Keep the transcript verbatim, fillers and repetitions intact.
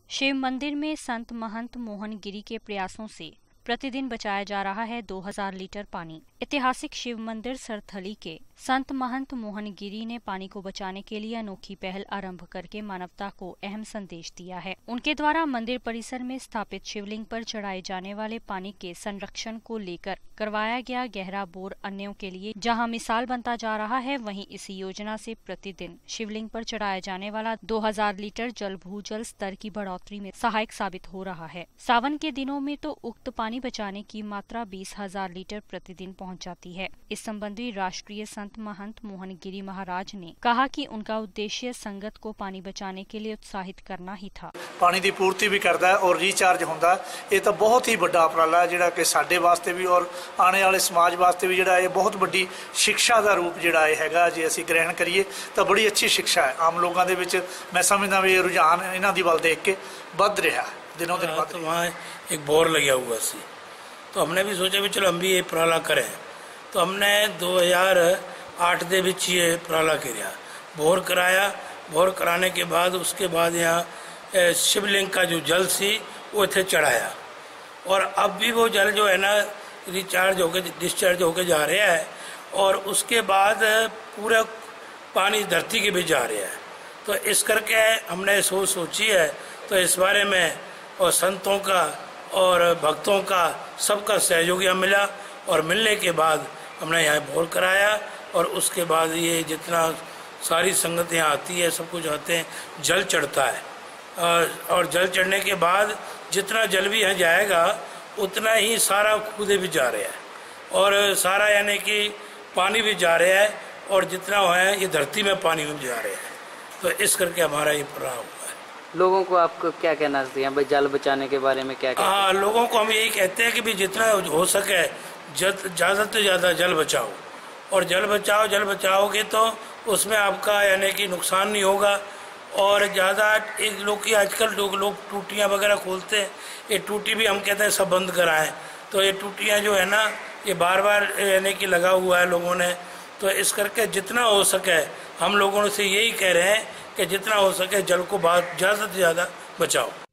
शिव मंदिर में संत महंत मोहन गिरी के प्रयासों से प्रतिदिन बचाया जा रहा है दो हज़ार लीटर पानी। ऐतिहासिक शिव मंदिर सरथली के संत महंत मोहन गिरी ने पानी को बचाने के लिए अनोखी पहल आरंभ करके मानवता को अहम संदेश दिया है। उनके द्वारा मंदिर परिसर में स्थापित शिवलिंग पर चढ़ाए जाने वाले पानी के संरक्षण को लेकर करवाया गया गहरा बोर अन्यों के लिए जहां मिसाल बनता जा रहा है, वहीं इसी योजना से प्रतिदिन शिवलिंग पर चढ़ाया जाने वाला दो हज़ार लीटर जल भूजल स्तर की बढ़ोतरी में सहायक साबित हो रहा है। सावन के दिनों में तो उक्त पानी बचाने की मात्रा बीस हजार लीटर प्रतिदिन पहुंच जाती है। इस संबंधी राष्ट्रीय संत महंत मोहन गिरी महाराज ने कहा कि उनका उद्देश्य संगत को पानी बचाने के लिए उत्साहित करना ही था। पानी की पूर्ति भी करता है और रिचार्ज होता है। ये तो बहुत ही बड़ा उपराला है जिहड़ा कि साडे वास्ते भी और आने वाले समाज वास्ते भी जिहड़ा ये बहुत बड़ी शिक्षा का रूप जिहड़ा ये हैगा। जे असीं ग्रहण करिए तो बड़ी अच्छी शिक्षा है। आम लोगों के विच मैं समझदा भी रुझान इन्हां दी वल देख के वध रहा दिनों दिन वध। तो वहाँ एक बोर लगा हुआ सी, तो हमने भी सोचा भी चलो हम भी ये उपराला करें। तो हमने दो हज़ार आठ दे विच ये उपराला किया, बोर कराया। बोर कराने के बाद उसके बाद यहाँ शिवलिंग का जो जल सी वो इतने चढ़ाया और अब भी वो जल जो है ना रिचार्ज होके डिस्चार्ज होके जा रहा है और उसके बाद पूरा पानी धरती के भी जा रहा है। तो इस करके हमने सोच सोची है। तो इस बारे में और संतों का और भक्तों का सबका सहयोग यहाँ मिला और मिलने के बाद हमने यहाँ बोर कराया और उसके बाद ये जितना सारी संगत यहाँ आती है सब कुछ आते हैं, जल चढ़ता है और, और जल चढ़ने के बाद जितना जल भी यहाँ जाएगा उतना ही सारा खुदे भी जा रहा है और सारा यानी कि पानी भी जा रहा है और जितना है ये धरती में पानी भी जा रहा है। तो इस करके हमारा ये प्रोग्राम हुआ है। लोगों को आपको क्या कहना चाहिए भाई जल बचाने के बारे में? क्या हाँ, लोगों को हम यही कहते हैं कि भी जितना हो सके ज़्यादा से ज़्यादा जल बचाओ और जल बचाओ जल बचाओगे तो उसमें आपका यानी कि नुकसान नहीं होगा। और ज़्यादा एक लोग की आजकल लोग लोग टूटियाँ वगैरह खोलते हैं, ये टूटी भी हम कहते हैं सब बंद कराएं। तो ये टूटियाँ जो है ना ये बार बार यानी कि लगा हुआ है लोगों ने। तो इस करके जितना हो सके हम लोगों से यही कह रहे हैं कि जितना हो सके जल को ज़्यादा से ज़्यादा बचाओ।